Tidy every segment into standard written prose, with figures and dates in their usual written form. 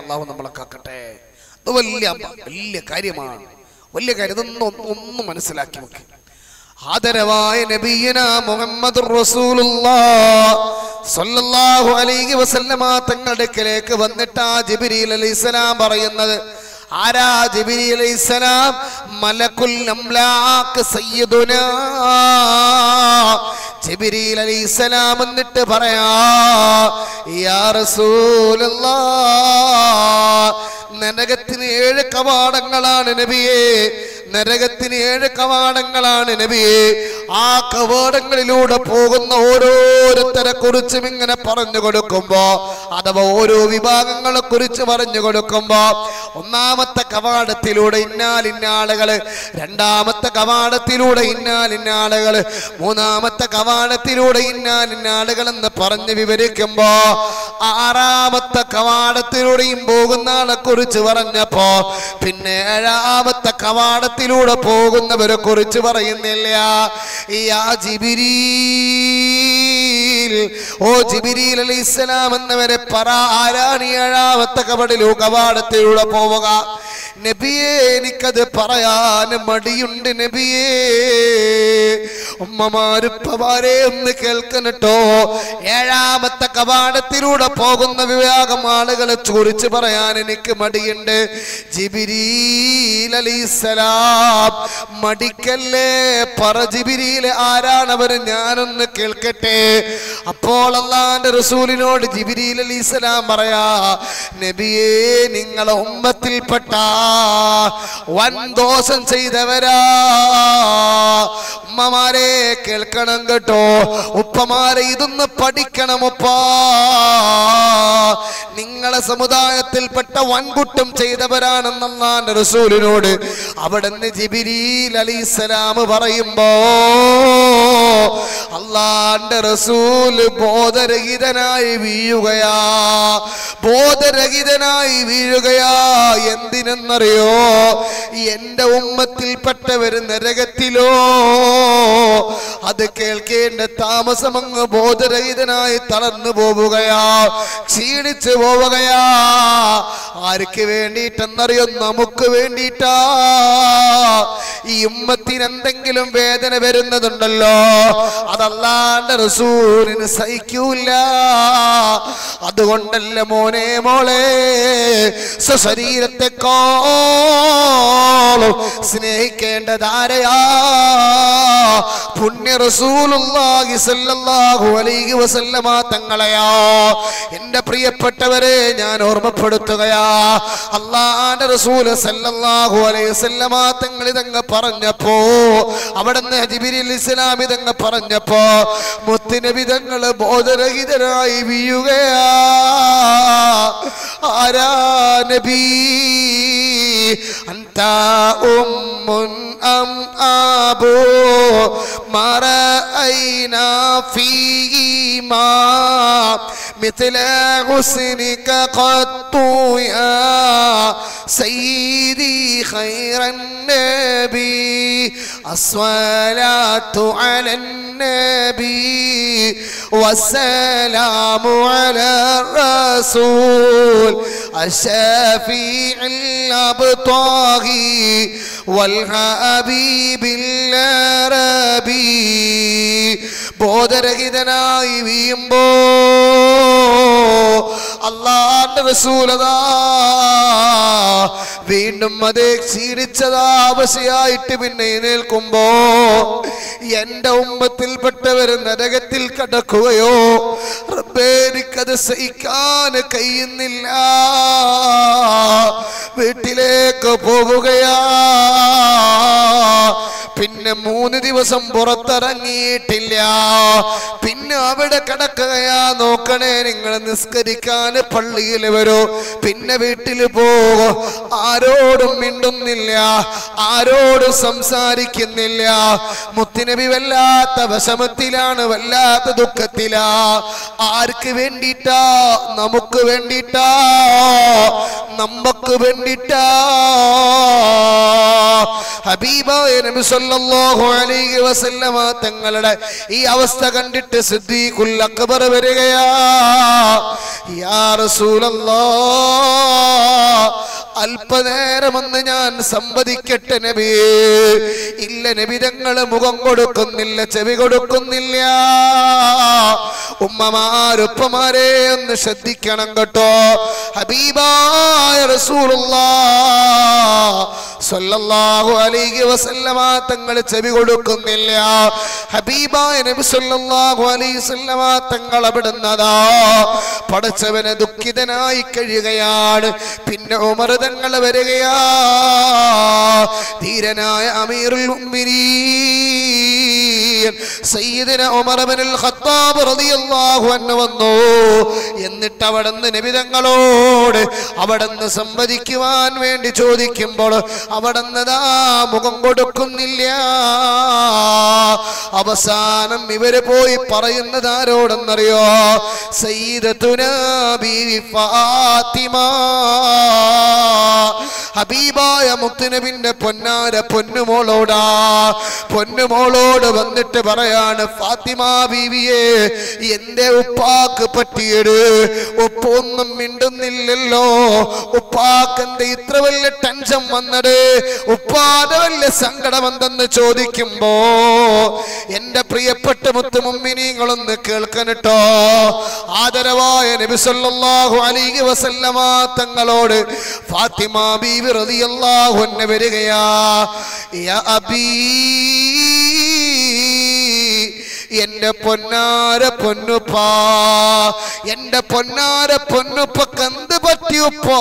അള്ളാഹു നമ്മളെ കാക്കട്ടെ. അത് വലിയ കാര്യമാണ്, വലിയ കാര്യം. ഇതൊന്നും മനസ്സിലാക്കി നോക്കി. ആദരവായ നബിയന മുഹമ്മദുർ റസൂലുള്ളാഹ് സ്വല്ലല്ലാഹു അലൈഹി വസല്ലമ തങ്ങളുടെ അടുക്കലേക്ക് വന്നിട്ട് ജിബ്രീൽ അലൈഹിസ്സലാം പറയുന്നത്, ആരാ ജിബ്രീൽ അലൈഹിസ്സലാം? മലക്കുൽ അംലാഖ് സയ്യിദുനാ ജിബ്രീൽ അലൈഹിസ്സലാം എന്നിട്ട് പറയാ, യാ റസൂലുള്ളാഹ്, നരകത്തിന് 7 കവാടങ്ങളാണ് നബിയേ, നരകത്തിന് 7 കവാടങ്ങളാണ് നബിയേ. ആ കവാടങ്ങളിലൂടെ പോകുന്ന ഓരോരുത്തരെ കുറിച്ചും ഇങ്ങനെ പറഞ്ഞു കൊടുക്കുമ്പോ, അഥവാ ഓരോ വിഭാഗങ്ങളെ കുറിച്ച് പറഞ്ഞു കൊടുക്കുമ്പോ, ഒന്നാമത്തെ കവാടത്തിലൂടെ ഇന്നാലിന്നാളുകള്, രണ്ടാമത്തെ കവാടത്തിലൂടെ ഇന്നാലിന്നാളുകള്, മൂന്നാമത്തെ കവാടത്തിലൂടെ ഇന്നാലിന്നാളുകൾ എന്ന് പറഞ്ഞ് വിവരിക്കുമ്പോ, ആറാമത്തെ കവാടത്തിലൂടെയും പോകുന്ന ആളെ കുറിച്ച് പറഞ്ഞപ്പോ പിന്നെ 7ാമത്തെ കവാടത്തിലൂടെ പോകുന്നവരെ കുറിച്ച് പറയുന്നില്ല. യാ ജിബ്രീൽ, ഓ ജിബ്രീൽ അലൈഹിസ്സലാം എന്നവരെ പറ, ആരാണ് 7ാമത്തെ കവാടത്തിലൂടെ പോവുക? നബിയേ, എനിക്കത് പറയാൻ മടിയുണ്ട് നബിയേ. ഉമ്മമാരുപ്പമാരെ ഒന്ന് കേൾക്കണട്ടോ. 7ാമത്തെ കവാടത്തിലൂടെ പോകുന്ന വിഭാഗം ആളുകളെ കുറിച്ച് പറയാൻ എനിക്ക് മടിയുണ്ട്. ജിബ്രീൽ അലൈഹിസ്സലാം, മടിക്കല്ലേ, പറ ജിബ്രീൽ, ആരാണവർ? ഞാനൊന്ന് കേൾക്കട്ടെ. അപ്പോൾ അല്ലാഹുവിന്റെ റസൂലിനോട് ജിബ്രീൽ അലൈഹിസ്സലാം പറയാ, നബിയേ, നിങ്ങളെ ഉമ്മത്തിൽപ്പെട്ട വൻ ദോഷം ചെയ്തവരാ. ഉമ്മമാരെ കേൾക്കണം കേട്ടോ, ഉപ്പമാരെ ഇതൊന്ന് പഠിക്കണം. ഉപ്പാ, നിങ്ങളെ സമുദായത്തിൽപ്പെട്ട വൻകുറ്റം ചെയ്തവരാണെന്ന് അല്ലാഹുവിന്റെ റസൂലിനോട് അവിടുന്ന് ജിബ്രീൽ അലൈഹിസ്സലാം പറയുമ്പോ, അല്ലാഹുവിന്റെ റസൂൽ ബോധരഹിതനായി വീഴുകയാ, ബോധരഹിതനായി വീഴുകയാ. എന്തിനെന്നറിയോ? എന്റെ ഉമ്മത്തിൽപ്പെട്ടവര് നരകത്തിലോ, അത് കേൾക്കേണ്ട താമസം അങ്ങ് ബോധരഹിതനായി തളർന്നു പോവുകയാ, ക്ഷീണിച്ചു പോവുകയാ. ആർക്ക് വേണ്ടിയിട്ടെന്നറിയോ? നമുക്ക് വേണ്ടിയിട്ടാ. ഈ ഉമ്മത്തിന് എന്തെങ്കിലും വേദന വരുന്നതുണ്ടല്ലോ, അതല്ലാന്റെ റസൂലിന് സഹിക്കൂല. അതുകൊണ്ടല്ല മോനെ മോളെ, സ്വശരീരത്തെക്കാളും സ്നേഹിക്കേണ്ടതാരെയാ? പുണ്യ റസൂലുള്ളാഹി സ്വല്ലല്ലാഹു അലൈഹി വസല്ലമ തങ്ങളെയാ. എന്റെ പ്രിയപ്പെട്ടവരെ ഞാൻ ഓർമ്മപ്പെടുത്തുകയാ, അല്ലാഹുവിന്റെ റസൂൽ സ്വല്ലല്ലാഹു അലൈഹി വസല്ലമ തങ്ങൾ ഇതങ്ങ് പറഞ്ഞപ്പോ, അവിടുന്ന് ജിബ്രീൽ അലൈഹിസ്സലാം ഇതങ്ങ് പറഞ്ഞപ്പോ, മുത്തുനബി തങ്ങൾ ബോധരഹിതരായി വീഴുകയാ. ആരാ നബി? അൻത ഉമ്മുൻ അം അബൂ മറഅയ്നാ ഫീഹിമാ മിത്ല ഹുസ്നിക ഖത്തു യാ സയ്യിദി ഖൈറൻ നബി അസ്സലാത്തു അലൻ നബി വസ്സലാമു അലാ റസൂൽ അശഫീഉൽ അബ്താഹി വൽ ഹബീബിൽ അറബി. ബോധരഹിതനായി വീഴുമ്പോ അല്ലാഹുവിന്റെ റസൂലതാ വീണ്ടും അതേ ക്ഷീണിച്ചതാ അവശയായിട്ട് പിന്നെ എഴുന്നേൽക്കുമ്പോ, എന്റെ ഉമ്മത്തിൽപ്പെട്ടവർ നരകത്തിൽ കടക്കുകയോ, റബ്ബേ എനിക്കത് സഹിക്കാൻ കഴിയുന്നില്ല. വീട്ടിലേക്ക് പോവുകയാ. പിന്നെ 3 ദിവസം പുറത്തിറങ്ങിയിട്ടില്ല. പിന്നെ അവിടെ കിടക്കുകയാ. നോക്കണേ, നിങ്ങൾ നിസ്കരിക്കാൻ പള്ളിയിൽ വരൂ, പിന്നെ വീട്ടിൽ പോകും. ആരോടും മിണ്ടുന്നില്ല, ആരോടും സംസാരിക്കുന്നില്ല. മുത്തുനബി വല്ലാത്ത വിഷമത്തിലാണ്, വല്ലാത്ത ദുഃഖത്തിലാ. ആർക്ക് വേണ്ടിയിട്ടാ? നമുക്ക് വേണ്ടിയിട്ടാ, നമുക്ക് വേണ്ടിയിട്ടാ. ഹബീബായ നബി സല്ലല്ലാഹു അലൈഹി വസല്ലമ തങ്ങളുടെ ഈ അവസ്ഥ കണ്ടിട്ട് സിദ്ദീഖുൽ അക്ബർ വരികയാ. യാ റസൂലല്ലാഹ്, അല്പനേരമൊന്ന് ഞാൻ സംവദിക്കട്ടെ നബി. ഇല്ല നബി തങ്ങൾ മുഖം കൊടുക്കുന്നില്ല, ചെവി കൊടുക്കുന്നില്ല. ഉമ്മമാരുപ്പമാരെ ഒന്ന് ശ്രദ്ധിക്കണം കേട്ടോ. ഹബീബായ റസൂലുള്ളാഹ് സ്വല്ലല്ലാഹു അലൈഹി വസല്ലമ തങ്ങൾ ചെവി കൊടുക്കുന്നില്ല. ഹബീബായ നബി സ്വല്ലല്ലാഹു അലൈഹി വസല്ലമ തങ്ങൾ അവിടുന്നതാ പടച്ചവനെ ദുഃഖിതനായി കഴിയുകയാണ്. പിന്നെ ഉമർ തങ്ങൾ വരികയാ. ധീരനായ അമീറുൽ മുഅ്മിനീൻ സയ്യിദുന ഉമർ ഇബ്നുൽ ഖത്താബ് റളിയല്ലാഹു അൻഹു വന്നു. എന്നിട്ട് അവിടുന്ന് നബി തങ്ങളോട് അവിടുന്ന് സംവദിക്കുവാൻ വേണ്ടി ചോദിക്കുമ്പോൾ അവിടുന്ന് മുഖം കൊടുക്കുന്നില്ല. അവസാനം ഇവര് പോയി പറയുന്നത് ആരോടെന്നറിയോ? സയ്യിദത്തുനാ ബീവി ഫാത്തിമ, ഹബീബായ മുത്തുനബിന്റെ പൊന്നാര പൊന്നുമോളോടാ. പൊന്നുമോളോട് വന്നിട്ട് പറയാണ്, ഫാത്തിമ ബീവിയെ, എന്റെ ഉപ്പാക്ക് പറ്റിയത് ഉപ്പൊന്നും മിണ്ടുന്നില്ലല്ലോ. ഉപ്പാക്ക് എന്താ ഇത്ര വലിയ ടെൻഷൻ വന്നത്? ഉപ്പാടെ വലിയ സങ്കടം എന്തെന്ന് ചോദിക്കുമ്പോ എന്റെ പ്രിയപ്പെട്ട മുത്തുമുമ്മിനീങ്ങളൊന്ന് കേൾക്കണട്ടോ. ആദരവായ നബി സല്ലല്ലാഹു അലൈഹി വസല്ലമ തങ്ങളോട് ഫാത്തിമ ബീവി റളിയല്ലാഹു അൻഹ വരികയാ. യാ അബീ, എന്റെ പൊന്നാര പൊന്നുപ്പാ, എന്റെ പൊന്നാര പൊന്നുപ്പക്ക് എന്ത് പറ്റിയുപ്പോ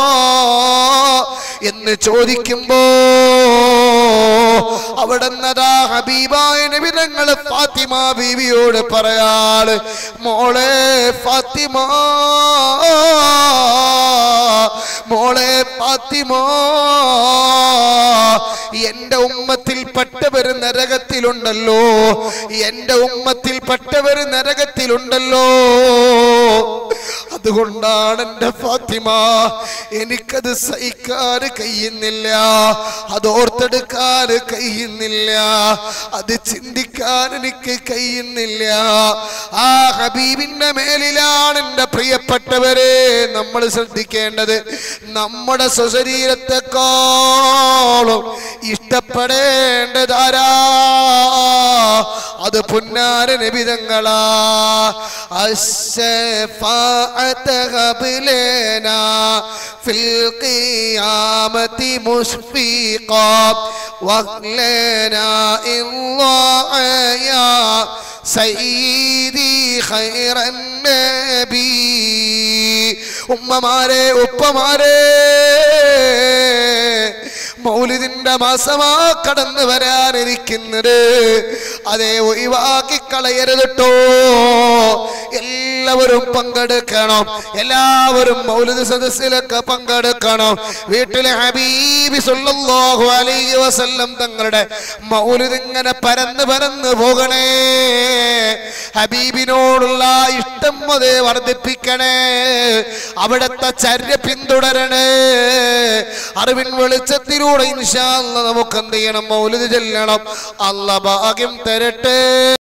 എന്ന് ചോദിക്കുമ്പോ അവിടുന്നതാ ഹബീബായ നബി തങ്ങൾ ഫാത്തിമ ബീവിയോട് പറയാള്, മോളെ ഫാത്തിമ, മോളെ ഫാത്തിമ, എന്റെ ഉമ്മത്തിൽപ്പെട്ടവര് നരകത്തിലുണ്ടല്ലോ, എന്റെ ഉമ്മത്തിൽപ്പെട്ടവര് നരകത്തിലുണ്ടല്ലോ. അതുകൊണ്ടാണ് എന്റെ ഫാത്തിമ എനിക്കത് സഹിക്കാൻ കഴിയുന്നില്ല, അത് ഓർത്തെടുക്കാൻ കഴിയുന്നില്ല, അത് ചിന്തിക്കാൻ എനിക്ക് കഴിയുന്നില്ല. ആ ഹബീബിന്റെ മേലിലാണ് എന്റെ പ്രിയപ്പെട്ടവരെ നമ്മൾ ശ്രദ്ധിക്കേണ്ടത്. നമ്മുടെ സ്വശരീരത്തെക്കാളും ഇഷ്ടപ്പെടേണ്ടതാരാ? അത് പുന്നാര നബി തങ്ങളാ. قبلنا في القيامة مشفقا وقلنا الله يا سيدي خير النبي. ഉമ്മമാരെ ഉപ്പമാരെ, മൗലിദിന്റെ മാസമാ കടന്നു വരാനിരിക്കുന്നത്. അതേ ഒഴിവാക്കി കളയരുതട്ടോ. എല്ലാവരും പങ്കെടുക്കണം, എല്ലാവരും മൗലിദ് സദസ്സിലൊക്കെ പങ്കെടുക്കണം. വീട്ടിലെ ഹബീബി സല്ലല്ലാഹു അലൈഹി വസല്ലം തങ്ങളുടെ മൗലിദ് ഇങ്ങനെ പരന്ന് പരന്ന് പോകണേ. ഹബീബിനോടുള്ള ഇഷ്ടം അതേ വർദ്ധിപ്പിക്കണേ. അവിടുത്തെ ചര്യ പിന്തുടരണേ. അറിവിൻ വെളിച്ചത്തിലൂടെ ഇൻഷാ അല്ലാഹ് നമുക്ക് എന്ത് ചെയ്യണം? മൗലിദ് ചൊല്ലണം. അല്ലാഹ് ഭാഗ്യം തരട്ടെ.